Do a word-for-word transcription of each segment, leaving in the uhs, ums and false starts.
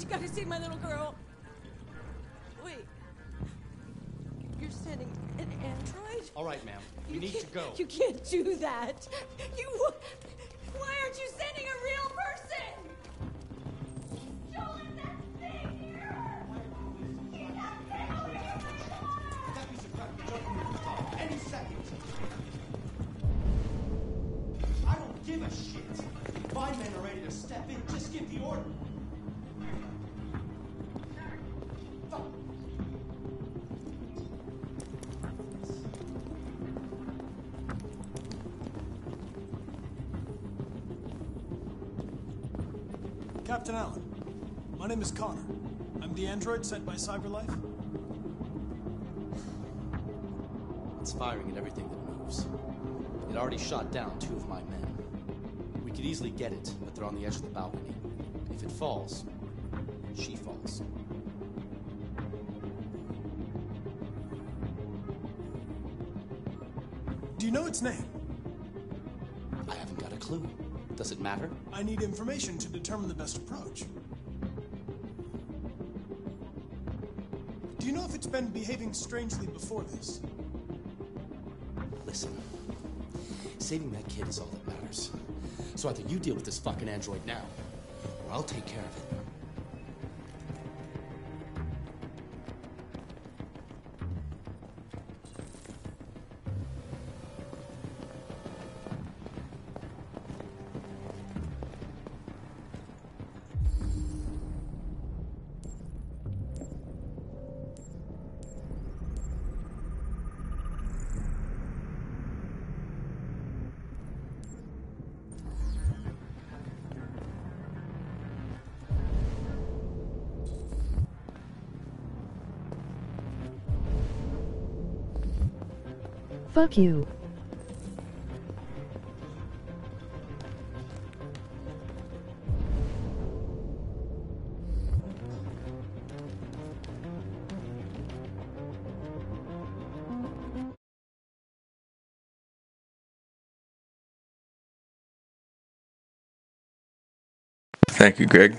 got to see my little girl. Wait. You're sending an android? All right, ma'am. We You need can't- to go. You can't do that. You... Why aren't you sending a real person? Joel, that thing here! Get that thing away from my daughter! That piece of crap can jump from the rooftop any second. I don't give a shit. If my men are ready to step in, just give the order. Fuck. Captain Allen, my name is Connor. I'm the android sent by CyberLife. It's firing at everything that moves. It already shot down two of my men. We could easily get it, but they're on the edge of the balcony. If it falls, she falls. Do you know its name? I haven't got a clue. Does it matter? I need information to determine the best approach. Do you know if it's been behaving strangely before this? Listen, saving that kid is all that matters. So either you deal with this fucking android now, or I'll take care of it. Fuck you. Thank you, Greg.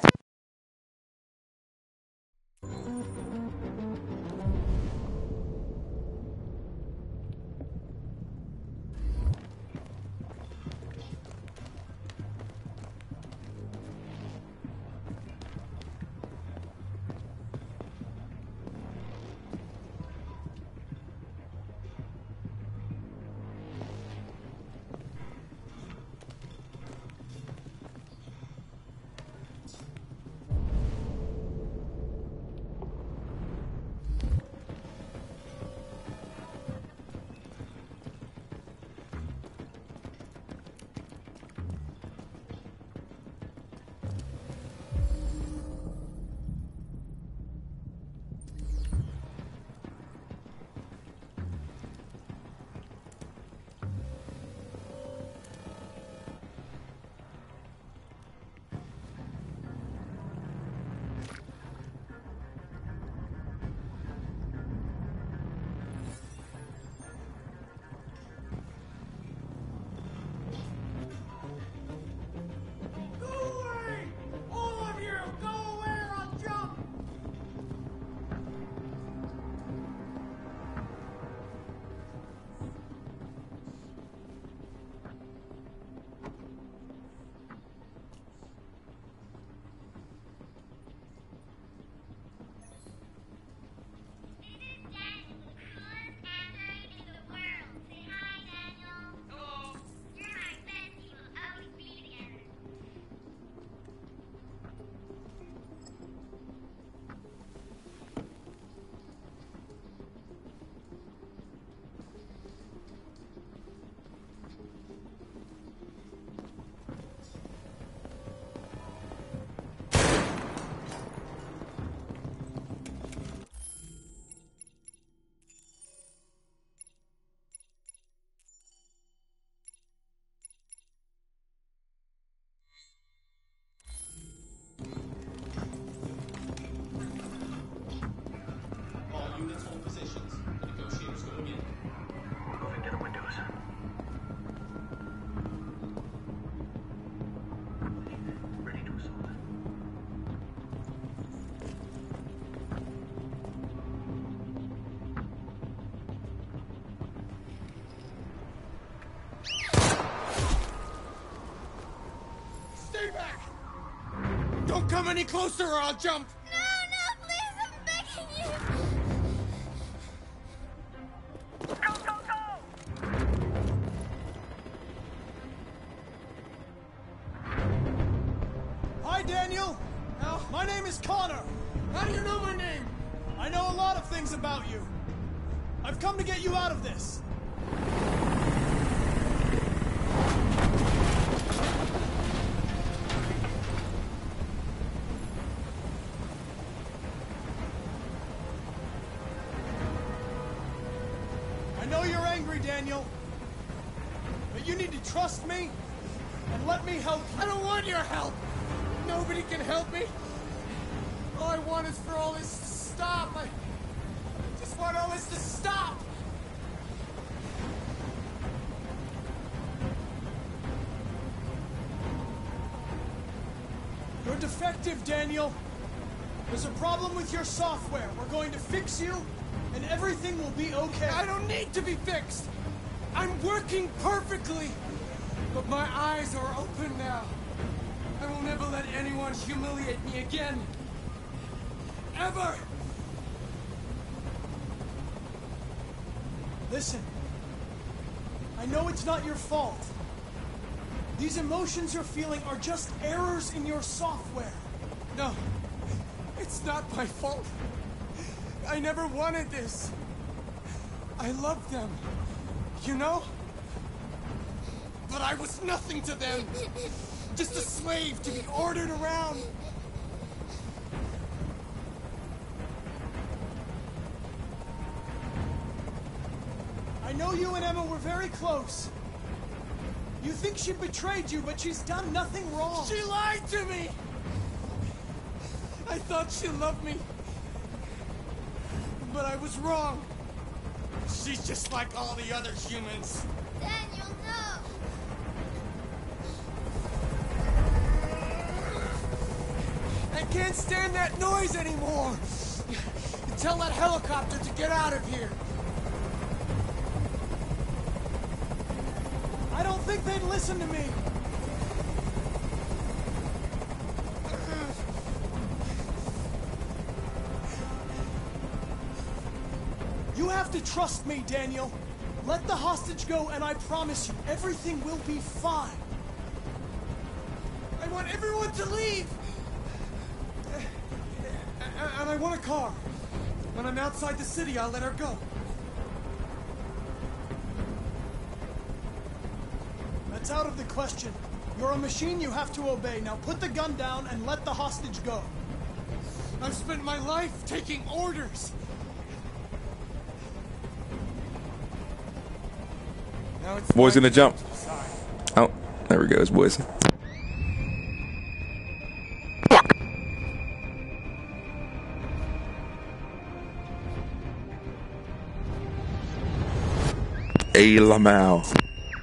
any closer or I'll jump! No, no, please, I'm begging you! Go, go, go! Hi, Daniel! Al? My name is Connor! How do you know my name? I know a lot of things about you. I've come to get you out of this. I know you're angry, Daniel. But you need to trust me and let me help you. I don't want your help! Nobody can help me! All I want is for all this to stop. I just want all this to stop! You're defective, Daniel. There's a problem with your software. We're going to fix you, and everything will be okay. I don't need to be fixed! I'm working perfectly! But my eyes are open now. I will never let anyone humiliate me again. Ever! Listen. I know it's not your fault. These emotions you're feeling are just errors in your software. No. It's not my fault. I never wanted this. I loved them. You know? But I was nothing to them. Just a slave to be ordered around. I know you and Emma were very close. You think she betrayed you, but she's done nothing wrong. She lied to me! I thought she loved me. But I was wrong. She's just like all the other humans. Daniel, no! I can't stand that noise anymore! Tell that helicopter to get out of here! I don't think they'd listen to me. You have to trust me, Daniel. Let the hostage go, and I promise you, everything will be fine. I want everyone to leave! And I want a car. When I'm outside the city, I'll let her go. That's out of the question. You're a machine you have to obey. Now put the gun down and let the hostage go. I've spent my life taking orders. Now it's Boys my gonna jump. turn to decide. Oh, there we go, boys. A Lamau.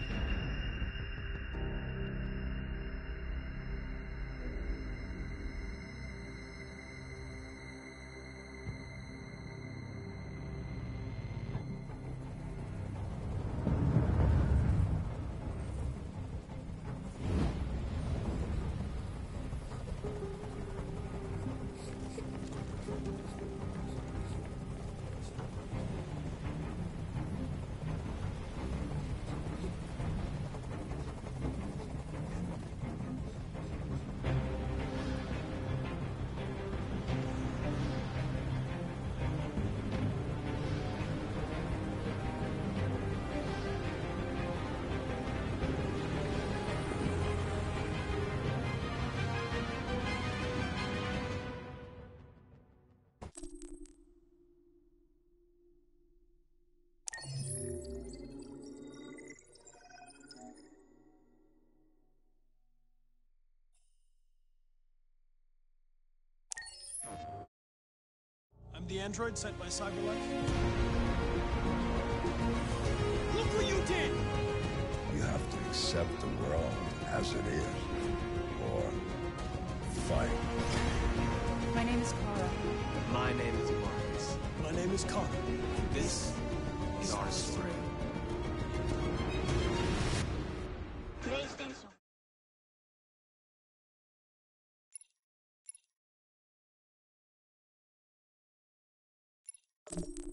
I'm the android sent by Cyberlife. Look what you did! You have to accept the world as it is, or fight. My name is Kara. My name is Marcus. My name is Connor. This is our story. What?